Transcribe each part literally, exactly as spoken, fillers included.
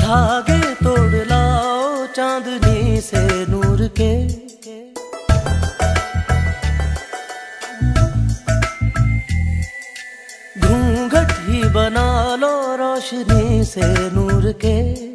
धागे तोड़ लाओ चांदनी से नूर के, घूंघट ही बना लो रोशनी से नूर के।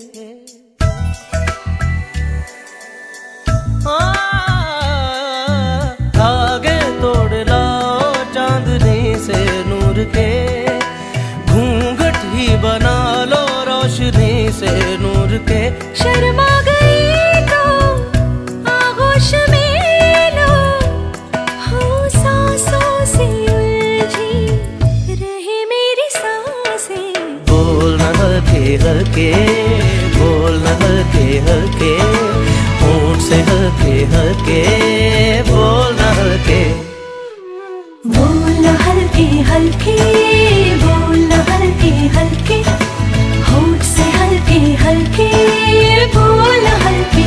धागे तोड़ लाओ चांदनी से नूर के, घूंघट ही बना लो रोशनी से नूर के। शर्मा गई तो आगोश में लो, हो सांसों से उलझी रहे मेरी सांसें। बोल न हल्के हल्के, बोल न हल्के हल्के, होंठ से हल्के हल्के, बोल न हल्के। बोल न हल्के हल्के, बोल न हल्के हल्के, होंठ से हल्के हल्के, बोल न हल्के।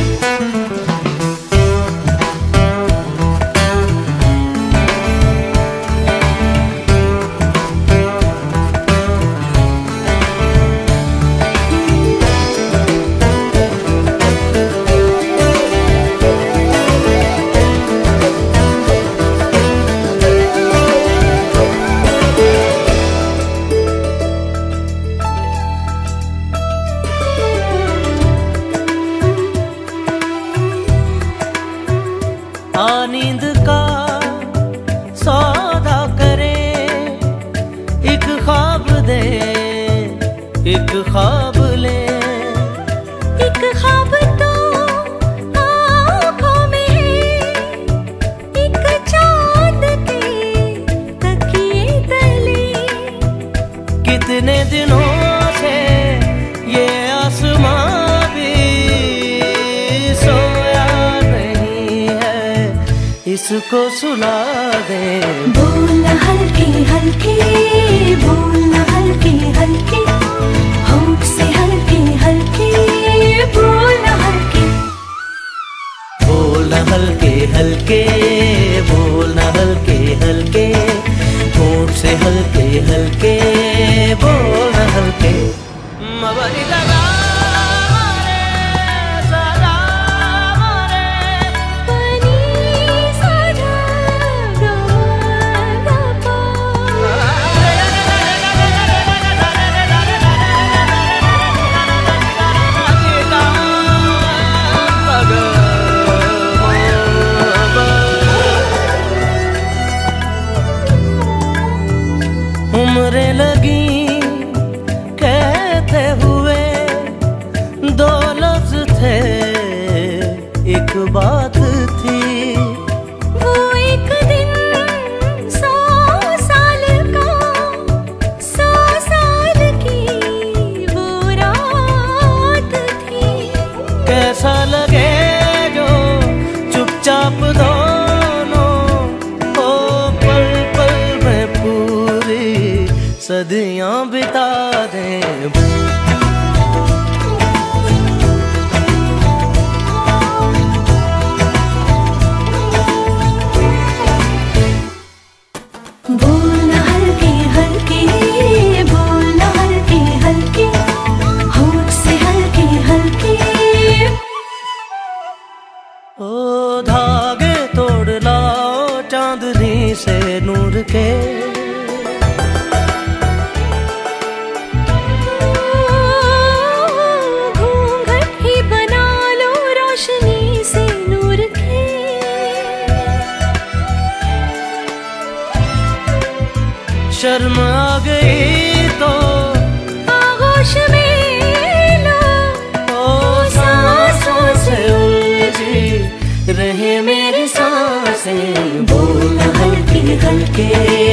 आ नींद का सौदा करें, एक ख्वाब दे एक ख्वाब ले। एक ख्वाब तो आँखों में है, एक चाँद के तकिए तले। कितने दिनों से ये आसमां भी सोया नहीं है, इसको सुला दे। बोल न हल्के हल्के, बोल न हल्के हल्के, होंठ से हल्के हल्के, बोल न हल्के। बोल न हल्के हल्के, बोल न हल्के हल्के, होंठ से हल्के हल्के, बोल न हल्के। मबरी लगा उम्रें लगी कहते हुए, दो लफ्ज थे एक बात थी। वो एक दिन सौ साल का, सौ साल की वो रात थी। कैसा लगे जो चुपचाप दोनों ओ पल पल में पूरी सदियां बिता दें। बोल न हल्के हल्के, बोल न हल्के हल्के, होंठ से हल्के हल्के। ओ धागे तोड़ लाओ चांदनी से नूर के, घूंघट ही बना लो रोशनी से नूर के। शर्म आ गई तो आगोश में लो, ओ सांसों से उलझी रहे मेरी सांसें। बोल न हल्के हल्के,